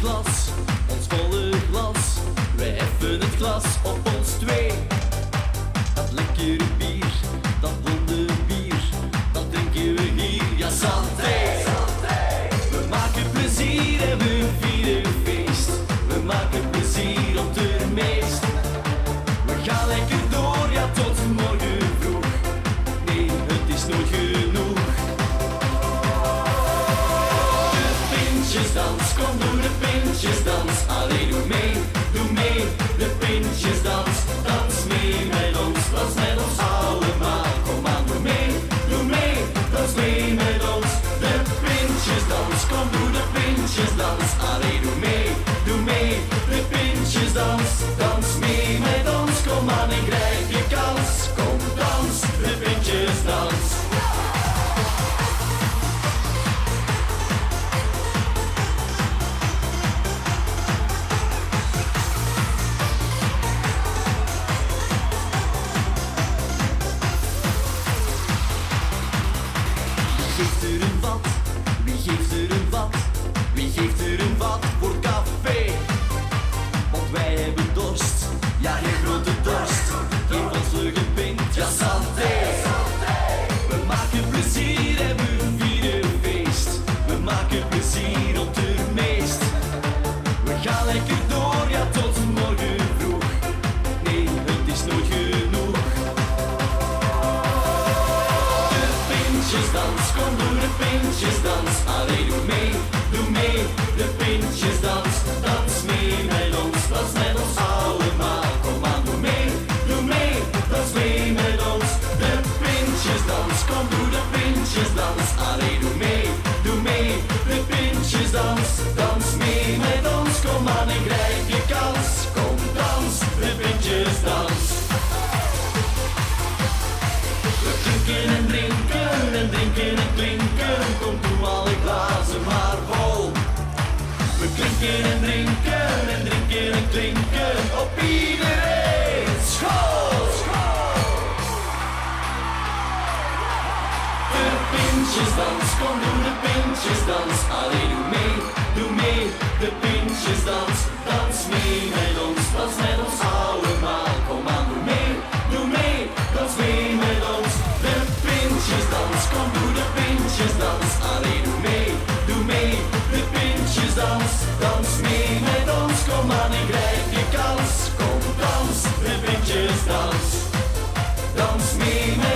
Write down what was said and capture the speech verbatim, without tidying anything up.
glas, ons volle glas. Wij heffen het glas op ons twee. Dat lekkere bier, dat blonde bier, dat drinken we hier, ja santé. We maken plezier en we vieren feest. We maken plezier op de meest. We gaan lekker door, ja tot morgen vroeg. Nee, het is nooit genoeg. De Pintjesdans, kom doe de Pintjesdans. Allee, doe mee, doe mee, de Pintjesdans. Dans mee met ons, dans met ons allemaal. Kom aan, doe mee, doe mee, dans mee met ons. De Pintjesdans, kom doe de Pintjesdans. Allee, doe mee, doe mee, de Pintjesdans. Dans mee met ons, kom aan en grijp je kans. Kom dans, de Pintjesdans. Wie geeft er een wat? Wie geeft er een wat? Wie geeft er een wat voor café? Want wij hebben dorst, ja geen grote dorst. Geef ons vlug een pint, ja santé. We maken plezier en we vieren feest. We maken plezier op de meest. We gaan lekker door, ja tot morgen vroeg. Nee, het is nooit genoeg. De Pintjesdans, kom doe de Pintjesdans. Allee, doe mee, doe mee, de Pintjesdans. Dans mee met ons, dans met ons allemaal. Kom aan, doe mee, doe mee, dans mee met ons. De Pintjesdans, kom doe de Pintjesdans. Allee, doe mee, doe mee, de Pintjesdans. Dans mee met ons, kom aan en grijp je kans. Kom dans, de Pintjesdans. We klinken en drinken en drinken en klinken. Kom doe alle glazen maar vol. We klinken en drinken en drinken en klinken op iedereen. School! De Pintjesdans, kom doe de Pintjesdans. Allee, doe mee, doe mee, de Pintjesdans. Dans mee met ons, dans met ons allemaal. Kom aan, doe mee, doe mee, dans mee met ons. De Pintjesdans, kom doe de Pintjesdans. Allee, doe mee, doe mee, de Pintjesdans. Dans mee met ons, kom aan en grijp je kans. Kom dans, de Pintjesdans. Dans mee met